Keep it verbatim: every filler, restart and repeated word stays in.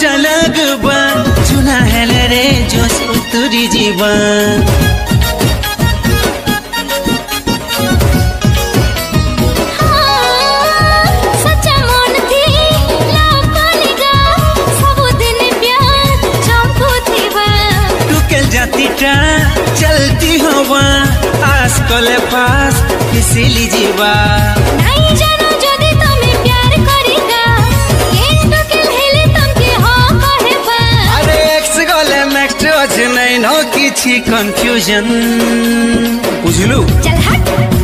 मजा लगबा चुना हेले रे जोश उतरी जीवा चलती हवा आस कले पास किसी जीवा नहीं जानो जदी तमे प्यार करेगा केन तो के हेले तमके हां कहबा अरे एक्स गले नेक्स्ट आज नहीं नो किछि कंफ्यूजन बुझलु चल हट।